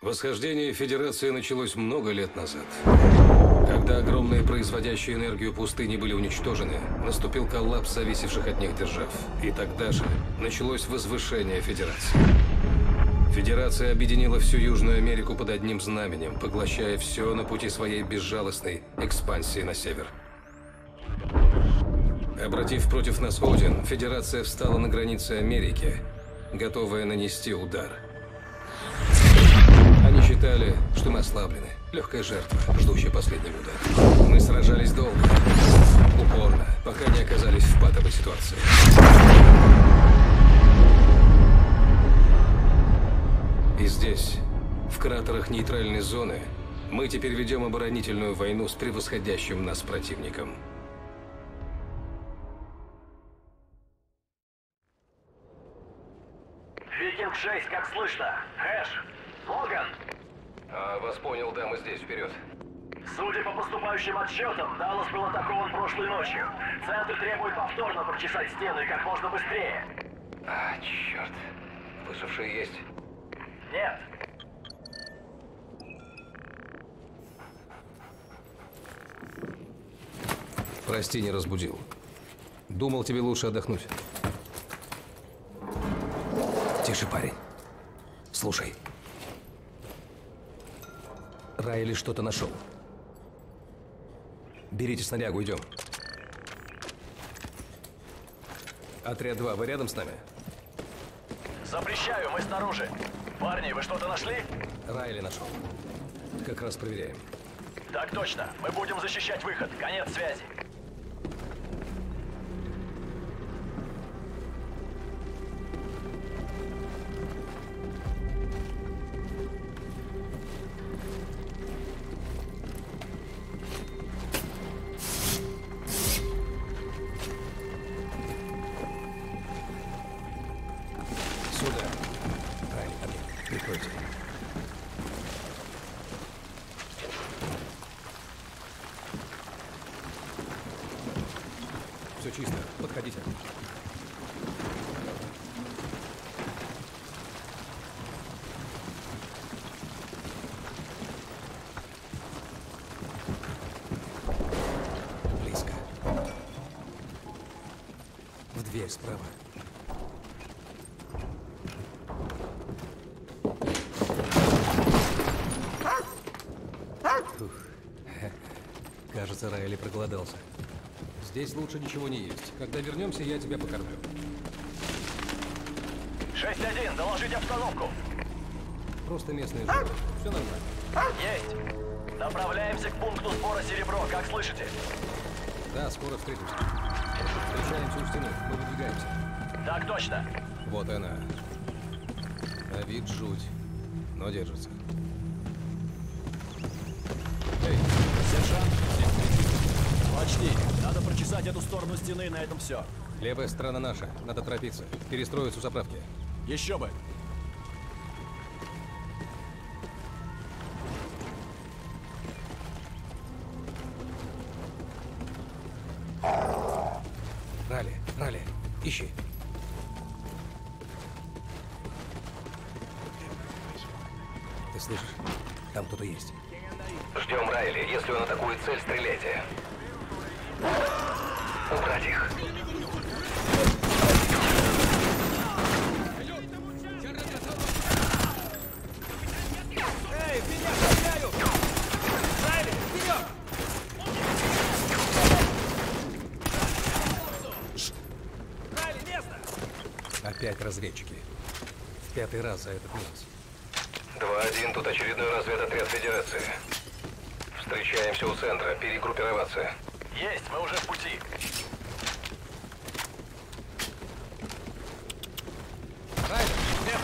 Восхождение Федерации началось много лет назад. Когда огромные производящие энергию пустыни были уничтожены, наступил коллапс зависевших от них держав. И тогда же началось возвышение Федерации. Федерация объединила всю Южную Америку под одним знаменем, поглощая все на пути своей безжалостной экспансии на север. Обратив против нас Один, Федерация встала на границе Америки, готовая нанести удар. Они считали, что мы ослаблены. Легкая жертва, ждущая последнего удара. Мы сражались долго, упорно, пока не оказались в патовой ситуации. И здесь, в кратерах нейтральной зоны, мы теперь ведем оборонительную войну с превосходящим нас противником. Викинг-6, как слышно? Хэш? Логан? Вас понял, да, мы здесь, вперед. Судя по поступающим отчетам, Даллас был атакован прошлой ночью. Центр требует повторно прочесать стены как можно быстрее. Черт. Выжившие есть? Нет. Прости, не разбудил. Думал, тебе лучше отдохнуть. Тише, парень. Слушай. Райли что-то нашел. Берите снарягу, идем. Отряд 2, вы рядом с нами? Запрещаю, мы снаружи. Парни, вы что-то нашли? Райли нашел. Как раз проверяем. Так точно. Мы будем защищать выход. Конец связи. Все чисто. Подходите. Близко. В дверь справа. Фух. Кажется, Райли проголодался. Здесь лучше ничего не есть. Когда вернемся, я тебя покормлю. 6-1, доложите обстановку. Просто местные живут. Все нормально. Есть. Направляемся к пункту сбора серебро, как слышите? Да, скоро встретимся. Встречаемся у стены. Мы выдвигаемся. Так точно. Вот она. На вид жуть, но держится. Эй, сержант. Почти. Надо прочесать эту сторону стены, и на этом все. Левая сторона наша. Надо торопиться. Перестроиться у заправки. Еще бы. Ралли, ищи. Ты слышишь? Там кто-то есть. Ждем Райли. Если он атакует цель, стреляйте. Убрать их. Эй, меня стреляют! Райли, вперед! Райли, место! Опять разведчики. В 5-й раз за этот месяц. 2-1, тут очередной разведотряд Федерации. Встречаемся у центра. Перегруппироваться. Есть, мы уже в пути. Райли!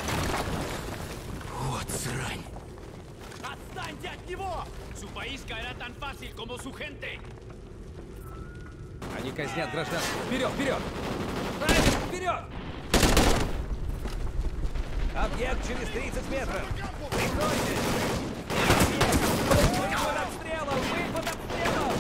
Вот срань! ¡Отстаньте от него! Su país caerá tan fácil como su gente. Они казнят гражданских. Вперед, вперед! Райли, вперед! Объект через 30 метров! Прикройте! Выход обстрелов! Выход обстрелов!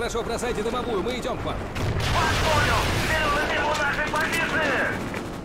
Хорошо, бросайте дымовую, мы идем к вам. Вас понял! Следуйте у нашей позиции!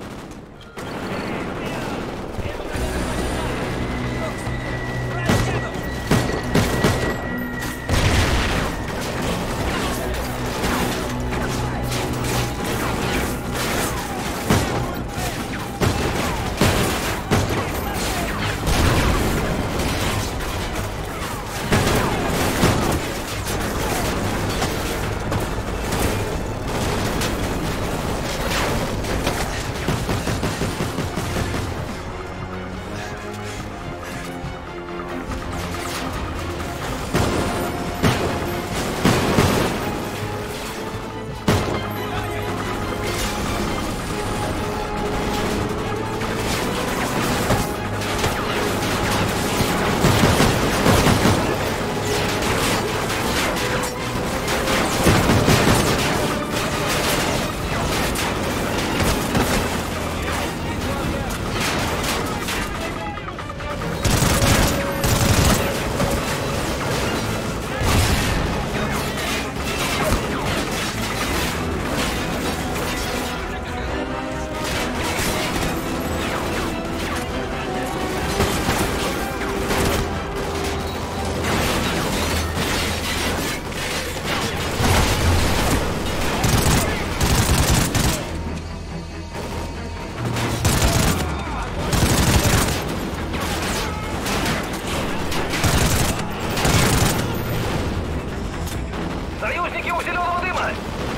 Союзники у зеленого дыма!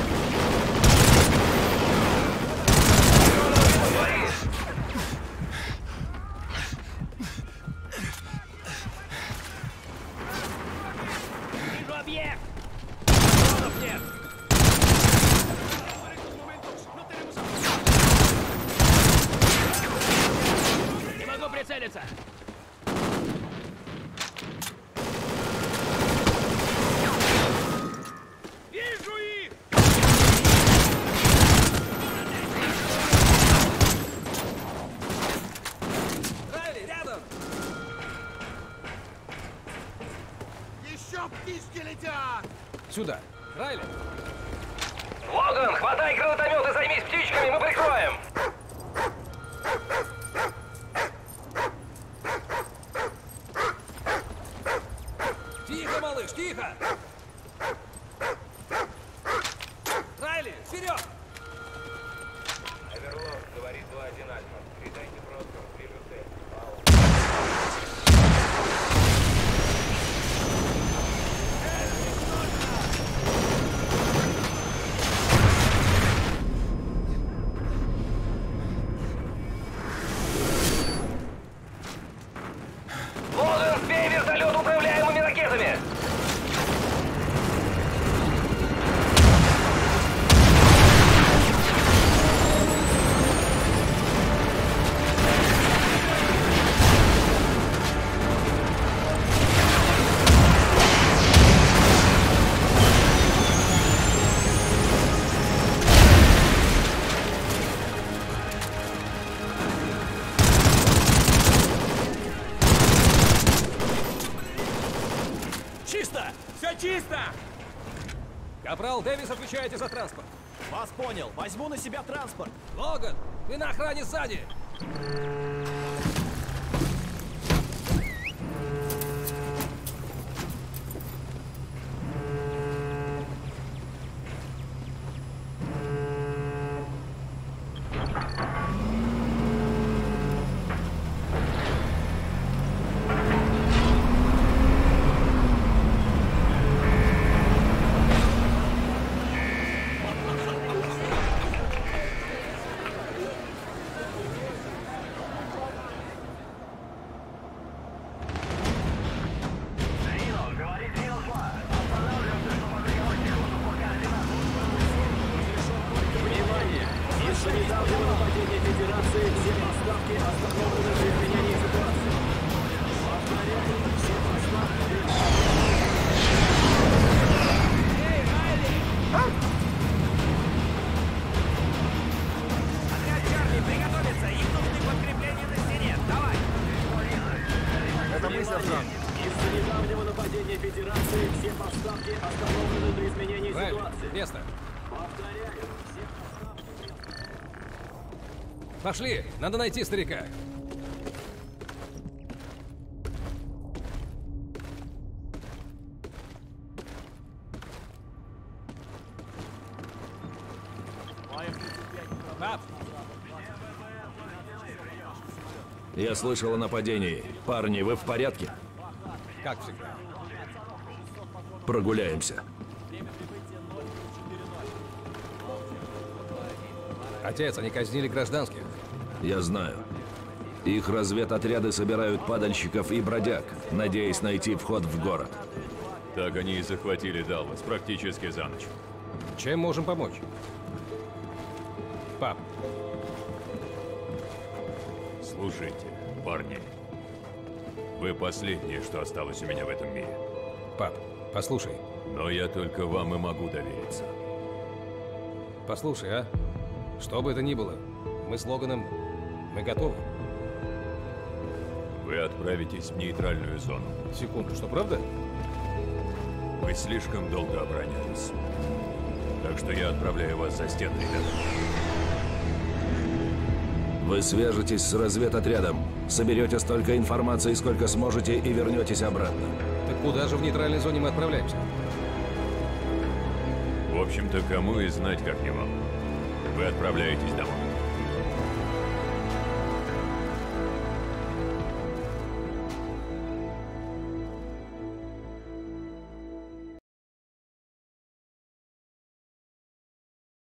Вижу объект! Дронов нет! Не могу прицелиться! Вижу их! Райли, рядом! Еще птички летят! Сюда. Райли! Логан, хватай гранатомет и займись птичками, мы прикроем! Тихо, малыш, тихо! Райли, вперед! Оверлорд, говорит 2-1 Альфа. Передайте просто, ближе цель. Логан, сбей вертолет управляемыми ракетами! Чисто! Все чисто! Капрал Дэвис, отвечаете за транспорт. Вас понял. Возьму на себя транспорт. Логан, ты на охране сзади! Из-за недавнего нападения Федерации все поставки остановлены до изменения Место. Пошли, надо найти старика. Пап, Я слышал о нападении. Парни, вы в порядке? как всегда. Прогуляемся. Отец, они казнили гражданских. Я знаю. Их разведотряды собирают падальщиков и бродяг, надеясь найти вход в город. Так они и захватили Даллас практически за ночь. Чем можем помочь? Пап, Слушайте, парни. Вы последние, что осталось у меня в этом мире. пап, послушай. Но я только вам и могу довериться. Послушай, а? Что бы это ни было, мы с Логаном, мы готовы. Вы отправитесь в нейтральную зону. Секунду, что, правда? Вы слишком долго оборонялись. Так что я отправляю вас за стены, ребята. Вы свяжетесь с разведотрядом, соберете столько информации, сколько сможете, и вернетесь обратно. Так куда же в нейтральной зоне мы отправляемся? В общем-то, кому и знать как не вам. Вы отправляетесь домой.